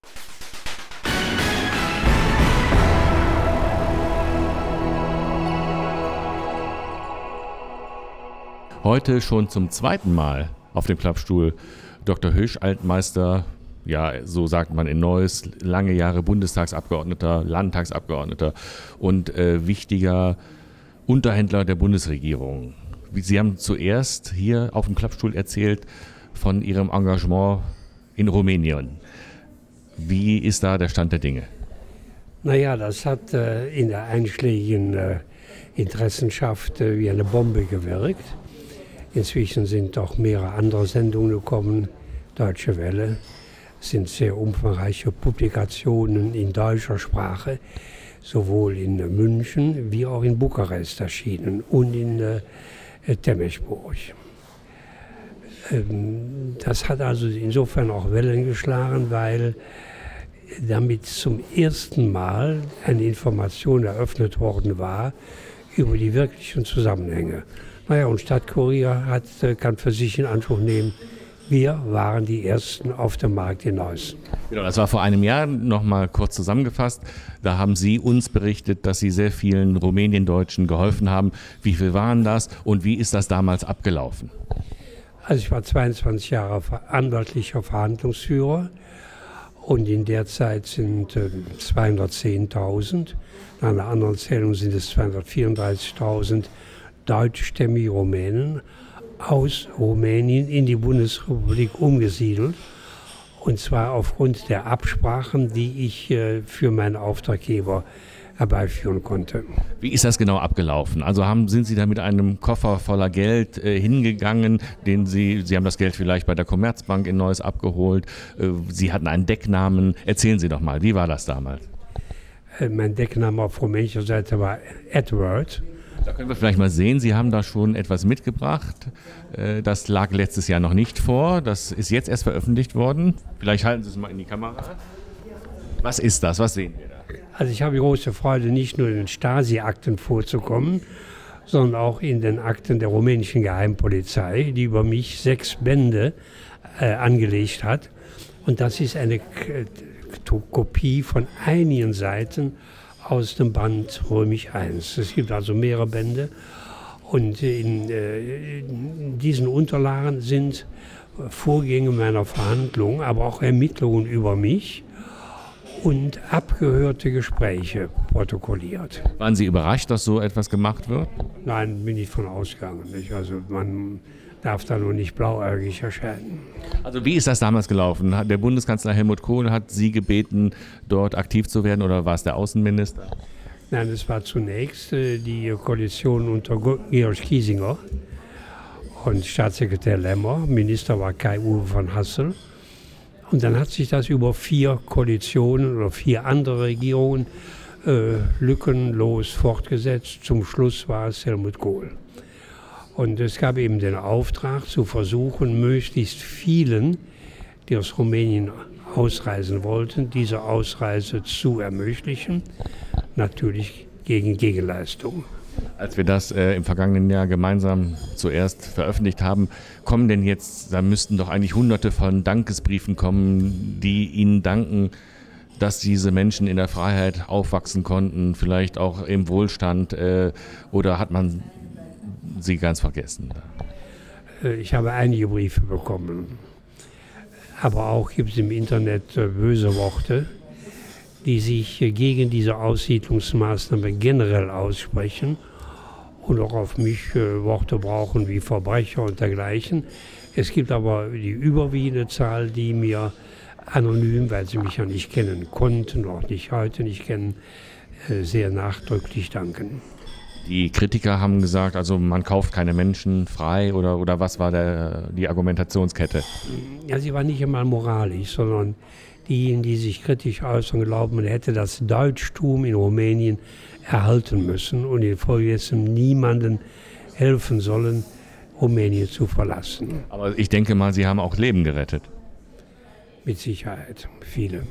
Heute schon zum zweiten Mal auf dem Klappstuhl Dr. Hösch, Altmeister, ja, so sagt man in Neuss, lange Jahre Bundestagsabgeordneter, Landtagsabgeordneter und wichtiger Unterhändler der Bundesregierung. Sie haben zuerst hier auf dem Klappstuhl erzählt von Ihrem Engagement in Rumänien. Wie ist da der Stand der Dinge? Naja, das hat in der einschlägigen Interessenschaft wie eine Bombe gewirkt. Inzwischen sind auch mehrere andere Sendungen gekommen. Deutsche Welle, sind sehr umfangreiche Publikationen in deutscher Sprache, sowohl in München wie auch in Bukarest erschienen und in Temesburg. Das hat also insofern auch Wellen geschlagen, weil damit zum ersten Mal eine Information eröffnet worden war über die wirklichen Zusammenhänge. Naja, und Stadtkurier kann für sich in Anspruch nehmen, wir waren die Ersten auf dem Markt in Neuss. Genau, das war vor einem Jahr, noch mal kurz zusammengefasst. Da haben Sie uns berichtet, dass Sie sehr vielen Rumäniendeutschen geholfen haben. Wie viel waren das und wie ist das damals abgelaufen? Also ich war 22 Jahre anwaltlicher Verhandlungsführer und in der Zeit sind 210.000, nach einer anderen Zählung sind es 234.000 deutschstämmige Rumänen aus Rumänien in die Bundesrepublik umgesiedelt. Und zwar aufgrund der Absprachen, die ich für meinen Auftraggeber herbeiführen konnte. Wie ist das genau abgelaufen? Also sind Sie da mit einem Koffer voller Geld hingegangen, Sie haben das Geld vielleicht bei der Commerzbank in Neuss abgeholt, Sie hatten einen Decknamen. Erzählen Sie doch mal, wie war das damals? Mein Deckname auf rumänischer Seite war Edward. Da können wir vielleicht mal sehen, Sie haben da schon etwas mitgebracht. Das lag letztes Jahr noch nicht vor. Das ist jetzt erst veröffentlicht worden. Vielleicht halten Sie es mal in die Kamera. Was ist das? Was sehen wir da? Also ich habe große Freude, nicht nur in den Stasi-Akten vorzukommen, sondern auch in den Akten der rumänischen Geheimpolizei, die über mich 6 Bände angelegt hat. Und das ist eine Kopie von einigen Seiten aus dem Band Römisch I. Es gibt also mehrere Bände und in diesen Unterlagen sind Vorgänge meiner Verhandlungen, aber auch Ermittlungen über mich und abgehörte Gespräche protokolliert. Waren Sie überrascht, dass so etwas gemacht wird? Nein, bin ich von ausgegangen. Nicht? Also man darf da nur nicht blauäugig erscheinen. Also wie ist das damals gelaufen? Der Bundeskanzler Helmut Kohl hat Sie gebeten, dort aktiv zu werden oder war es der Außenminister? Nein, es war zunächst die Koalition unter Georg Kiesinger und Staatssekretär Lemmer. Minister war Kai-Uwe von Hassel. Und dann hat sich das über 4 Koalitionen oder 4 andere Regierungen lückenlos fortgesetzt. Zum Schluss war es Helmut Kohl. Und es gab eben den Auftrag, zu versuchen, möglichst vielen, die aus Rumänien ausreisen wollten, diese Ausreise zu ermöglichen, natürlich gegen Gegenleistung. Als wir das im vergangenen Jahr gemeinsam zuerst veröffentlicht haben, kommen denn jetzt, da müssten doch eigentlich Hunderte von Dankesbriefen kommen, die Ihnen danken, dass diese Menschen in der Freiheit aufwachsen konnten, vielleicht auch im Wohlstand, oder hat man Sie ganz vergessen? Ich habe einige Briefe bekommen, aber auch gibt es im Internet böse Worte, die sich gegen diese Aussiedlungsmaßnahme generell aussprechen und auch auf mich Worte brauchen wie Verbrecher und dergleichen. Es gibt aber die überwiegende Zahl, die mir anonym, weil sie mich ja nicht kennen konnten, auch nicht heute nicht kennen, sehr nachdrücklich danken. Die Kritiker haben gesagt, also man kauft keine Menschen frei oder was war die Argumentationskette? Ja, sie war nicht einmal moralisch, sondern diejenigen, die sich kritisch äußern, glauben, man hätte das Deutschtum in Rumänien erhalten müssen und infolgedessen niemandem helfen sollen, Rumänien zu verlassen. Aber ich denke mal, Sie haben auch Leben gerettet. Mit Sicherheit, viele.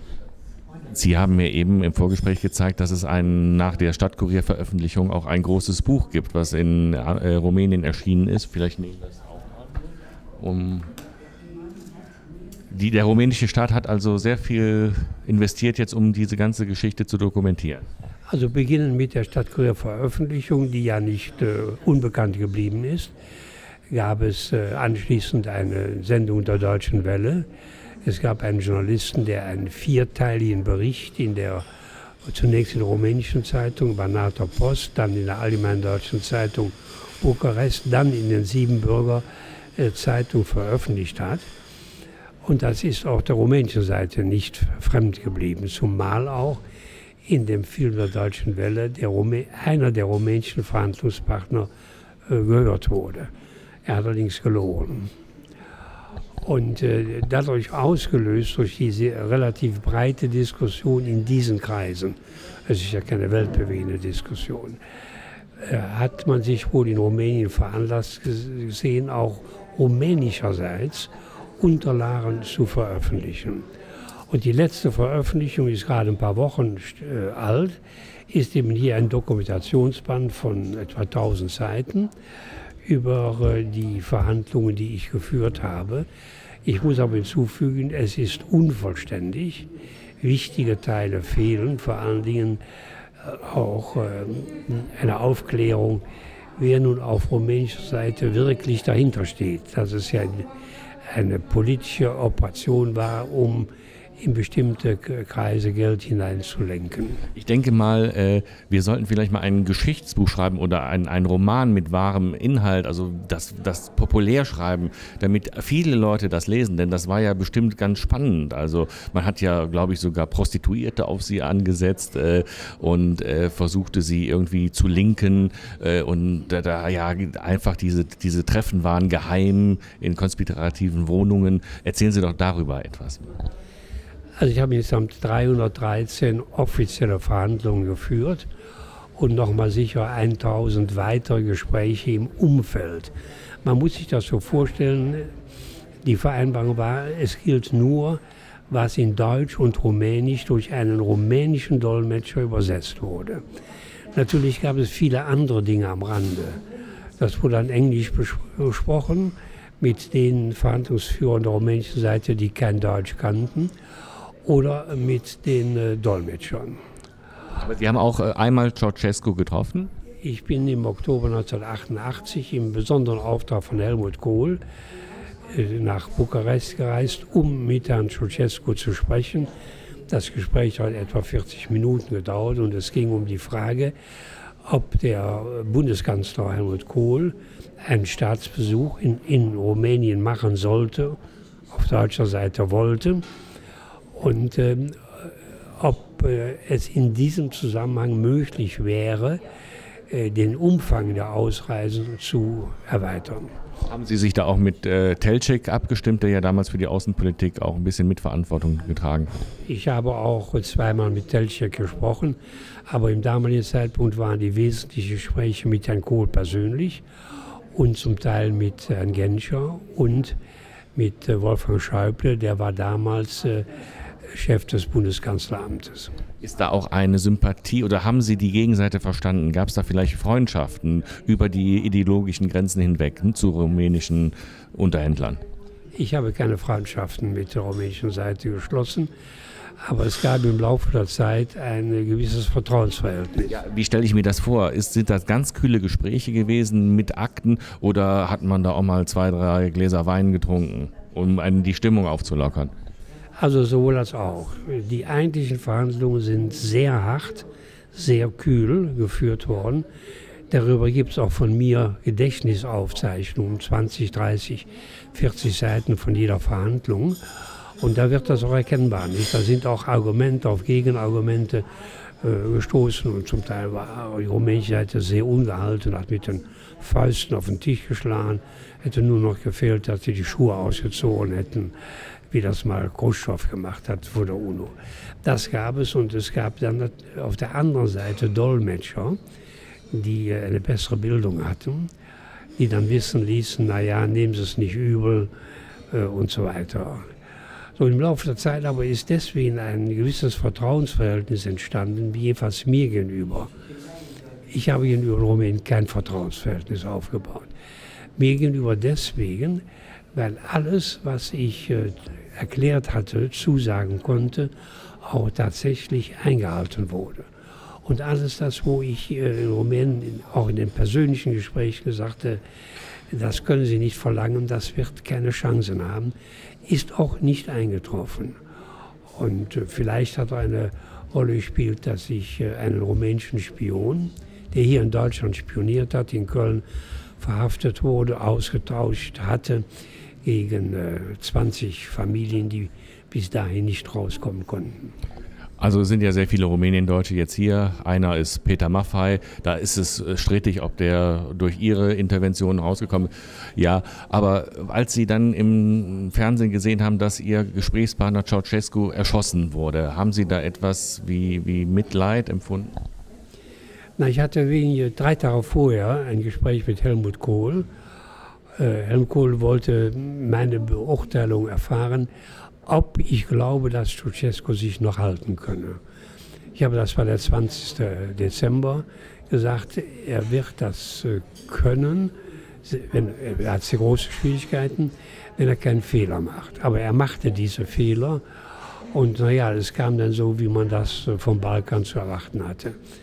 Sie haben mir eben im Vorgespräch gezeigt, dass es nach der Stadtkurier-Veröffentlichung auch ein großes Buch gibt, was in Rumänien erschienen ist. Vielleicht nehmen wir das auch an. Der rumänische Staat hat also sehr viel investiert jetzt, um diese ganze Geschichte zu dokumentieren. Also beginnen mit der Stadtkurier-Veröffentlichung, die ja nicht unbekannt geblieben ist, gab es anschließend eine Sendung der Deutschen Welle. Es gab einen Journalisten, der einen vierteiligen Bericht zunächst in der rumänischen Zeitung Banater Post, dann in der Allgemeinen Deutschen Zeitung Bukarest, dann in den Siebenbürger Zeitung veröffentlicht hat. Und das ist auch der rumänischen Seite nicht fremd geblieben, zumal auch in dem Film der Deutschen Welle einer der rumänischen Verhandlungspartner gehört wurde. Er hat allerdings gelogen. Und dadurch ausgelöst, durch diese relativ breite Diskussion in diesen Kreisen, es ist ja keine weltbewegende Diskussion, hat man sich wohl in Rumänien veranlasst gesehen, auch rumänischerseits Unterlagen zu veröffentlichen. Und die letzte Veröffentlichung ist gerade ein paar Wochen alt, ist eben hier ein Dokumentationsband von etwa 1000 Seiten über die Verhandlungen, die ich geführt habe. Ich muss aber hinzufügen, es ist unvollständig. Wichtige Teile fehlen, vor allen Dingen auch eine Aufklärung, wer nun auf rumänischer Seite wirklich dahinter steht. Dass es ja eine politische Operation war, um in bestimmte Kreise Geld hineinzulenken. Ich denke mal, wir sollten vielleicht mal ein Geschichtsbuch schreiben oder einen Roman mit wahrem Inhalt, also das populär schreiben, damit viele Leute das lesen, denn das war ja bestimmt ganz spannend. Also man hat ja, glaube ich, sogar Prostituierte auf sie angesetzt und versuchte sie irgendwie zu linken und da ja einfach diese Treffen waren geheim in konspirativen Wohnungen. Erzählen Sie doch darüber etwas. Also ich habe insgesamt 313 offizielle Verhandlungen geführt und nochmal sicher 1000 weitere Gespräche im Umfeld. Man muss sich das so vorstellen, die Vereinbarung war, es gilt nur, was in Deutsch und Rumänisch durch einen rumänischen Dolmetscher übersetzt wurde. Natürlich gab es viele andere Dinge am Rande. Das wurde dann Englisch besprochen mit den Verhandlungsführern der rumänischen Seite, die kein Deutsch kannten, oder mit den Dolmetschern. Aber Sie haben auch einmal Ceausescu getroffen? Ich bin im Oktober 1988 im besonderen Auftrag von Helmut Kohl nach Bukarest gereist, um mit Herrn Ceausescu zu sprechen. Das Gespräch hat etwa 40 Minuten gedauert und es ging um die Frage, ob der Bundeskanzler Helmut Kohl einen Staatsbesuch in Rumänien machen sollte, auf deutscher Seite wollte. Und ob es in diesem Zusammenhang möglich wäre, den Umfang der Ausreisen zu erweitern. Haben Sie sich da auch mit Telčík abgestimmt, der ja damals für die Außenpolitik auch ein bisschen Mitverantwortung getragen hat? Ich habe auch zweimal mit Telčík gesprochen, aber im damaligen Zeitpunkt waren die wesentlichen Gespräche mit Herrn Kohl persönlich und zum Teil mit Herrn Genscher und mit Wolfgang Schäuble, der war damals Chef des Bundeskanzleramtes. Ist da auch eine Sympathie oder haben Sie die Gegenseite verstanden? Gab es da vielleicht Freundschaften über die ideologischen Grenzen hinweg zu rumänischen Unterhändlern? Ich habe keine Freundschaften mit der rumänischen Seite geschlossen, aber es gab im Laufe der Zeit ein gewisses Vertrauensverhältnis. Ja, wie stelle ich mir das vor? Sind das ganz kühle Gespräche gewesen mit Akten oder hat man da auch mal 2, 3 Gläser Wein getrunken, um die Stimmung aufzulockern? Also sowohl als auch. Die eigentlichen Verhandlungen sind sehr hart, sehr kühl geführt worden. Darüber gibt es auch von mir Gedächtnisaufzeichnungen, 20, 30, 40 Seiten von jeder Verhandlung. Und da wird das auch erkennbar. Nicht? Da sind auch Argumente auf Gegenargumente gestoßen und zum Teil war die rumänische Seite sehr ungehalten, hat mit den Fäusten auf den Tisch geschlagen. Hätte nur noch gefehlt, dass sie die Schuhe ausgezogen hätten, wie das mal Khrushchev gemacht hat vor der UNO. Das gab es und es gab dann auf der anderen Seite Dolmetscher, die eine bessere Bildung hatten, die dann wissen ließen, naja, nehmen Sie es nicht übel und so weiter. So im Laufe der Zeit aber ist deswegen ein gewisses Vertrauensverhältnis entstanden, jedenfalls mir gegenüber. Ich habe gegenüber Rumänien kein Vertrauensverhältnis aufgebaut. Mir gegenüber deswegen, weil alles, was ich erklärt hatte, zusagen konnte, auch tatsächlich eingehalten wurde. Und alles das, wo ich in Rumänien, auch in den persönlichen Gesprächen gesagt habe, das können Sie nicht verlangen, das wird keine Chancen haben, ist auch nicht eingetroffen. Und vielleicht hat eine Rolle gespielt, dass ich einen rumänischen Spion, der hier in Deutschland spioniert hat, in Köln verhaftet wurde, ausgetauscht hatte gegen 20 Familien, die bis dahin nicht rauskommen konnten. Also es sind ja sehr viele Rumänien-Deutsche jetzt hier. Einer ist Peter Maffay. Da ist es strittig, ob der durch Ihre Intervention rausgekommen ist. Ja, aber als Sie dann im Fernsehen gesehen haben, dass Ihr Gesprächspartner Ceausescu erschossen wurde, haben Sie da etwas wie Mitleid empfunden? Na, ich hatte 3 Tage vorher ein Gespräch mit Helmut Kohl. Helmut Kohl wollte meine Beurteilung erfahren, ob ich glaube, dass Ceausescu sich noch halten könne. Ich habe, das war der 20. Dezember, gesagt, er wird das können, er hat sehr große Schwierigkeiten, wenn er keinen Fehler macht. Aber er machte diese Fehler und naja, es kam dann so, wie man das vom Balkan zu erwarten hatte.